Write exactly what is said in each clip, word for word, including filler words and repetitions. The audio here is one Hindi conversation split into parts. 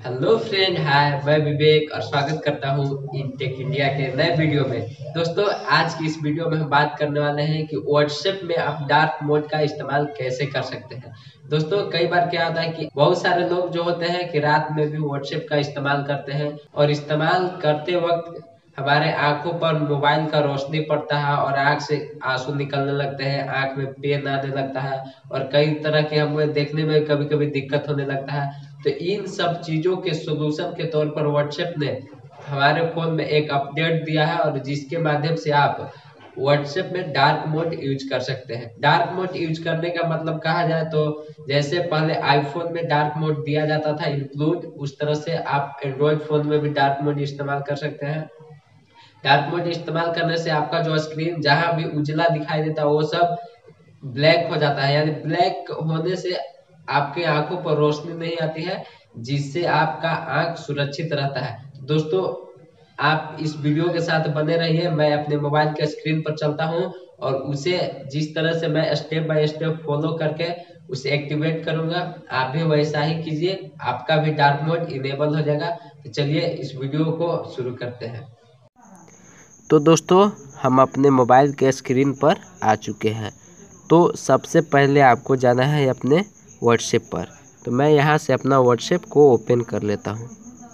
हेलो फ्रेंड, हाय, मैं विवेक और स्वागत करता हूँ इन टेक इंडिया के नए वीडियो में। दोस्तों, आज की इस वीडियो में हम बात करने वाले हैं कि व्हाट्सएप में आप डार्क मोड का इस्तेमाल कैसे कर सकते हैं। दोस्तों, कई बार क्या होता है कि बहुत सारे लोग जो होते हैं कि रात में भी व्हाट्सएप का इस्तेमाल करते हैं और इस्तेमाल करते वक्त हमारे आंखों पर मोबाइल का रोशनी पड़ता है और आंख से आंसू निकलने लगते हैं, आंख में पेन आने लगता है और कई तरह के हमें देखने में कभी कभी दिक्कत होने लगता है। तो इन सब चीजों के सोल्यूशन के तौर पर व्हाट्सएप ने हमारे फोन में एक अपडेट दिया है और जिसके माध्यम से आप व्हाट्सएप में डार्क मोड यूज कर सकते हैं। डार्क मोड यूज करने का मतलब कहा जाए तो जैसे पहले आईफोन में डार्क मोड दिया जाता था इंक्लूड, उस तरह से आप एंड्रॉइड फोन में भी डार्क मोड इस्तेमाल कर सकते हैं। डार्क मोड इस्तेमाल करने से आपका जो स्क्रीन जहां भी उजला दिखाई देता है वो सब ब्लैक हो जाता है, यानी ब्लैक होने से आपके आंखों पर रोशनी नहीं आती है, जिससे आपका आंख सुरक्षित रहता है। दोस्तों, आप इस वीडियो के साथ बने रहिए। मैं अपने मोबाइल के स्क्रीन पर चलता हूं और उसे जिस तरह से मैं स्टेप बाय स्टेप फॉलो करके उसे एक्टिवेट करूंगा, आप भी वैसा ही कीजिए, आपका भी डार्क मोड इनेबल हो जाएगा। तो चलिए इस वीडियो को शुरू करते हैं। तो दोस्तों, हम अपने मोबाइल के स्क्रीन पर आ चुके हैं। तो सबसे पहले आपको जाना है अपने व्हाट्सएप पर। तो मैं यहाँ से अपना व्हाट्सएप को ओपन कर लेता हूँ।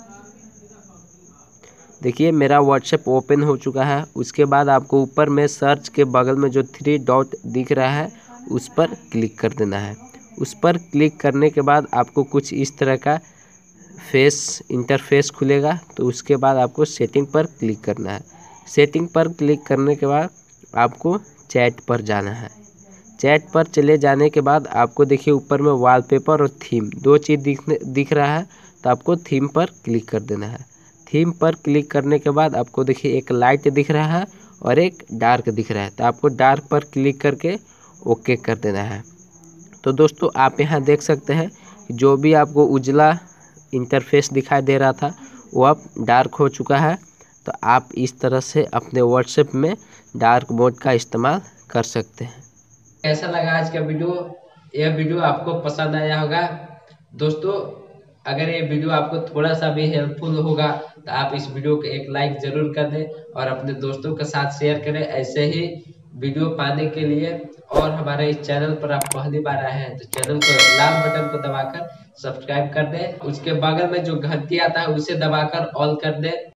देखिए, मेरा व्हाट्सएप ओपन हो चुका है। उसके बाद आपको ऊपर में सर्च के बगल में जो थ्री डॉट दिख रहा है उस पर क्लिक कर देना है। उस पर क्लिक करने के बाद आपको कुछ इस तरह का फेस इंटरफेस खुलेगा। तो उसके बाद आपको सेटिंग पर क्लिक करना है। सेटिंग पर क्लिक करने के बाद आपको चैट पर जाना है। चैट पर चले जाने के बाद आपको देखिए ऊपर में वॉलपेपर और थीम दो चीज़ दिखने दिख रहा है। तो आपको थीम पर क्लिक कर देना है। थीम पर क्लिक करने के बाद आपको देखिए एक लाइट दिख रहा है और एक डार्क दिख रहा है। तो आपको डार्क पर क्लिक करके ओके कर देना है। तो दोस्तों, आप यहाँ देख सकते हैं जो भी आपको उजला इंटरफेस दिखाई दे रहा था वो अब डार्क हो चुका है। तो आप इस तरह से अपने व्हाट्सएप में डार्क मोड का इस्तेमाल कर सकते हैं। कैसा लगा आज का वीडियो? यह वीडियो आपको पसंद आया होगा। दोस्तों, अगर ये वीडियो आपको थोड़ा सा भी हेल्पफुल होगा तो आप इस वीडियो को एक लाइक जरूर कर दें और अपने दोस्तों के साथ शेयर करें ऐसे ही वीडियो पाने के लिए। और हमारे इस चैनल पर आप पहली बार आए हैं तो चैनल को लाल बटन को दबाकर सब्सक्राइब कर दें। उसके बगल में जो घंटी आता है उसे दबाकर ऑल कर दें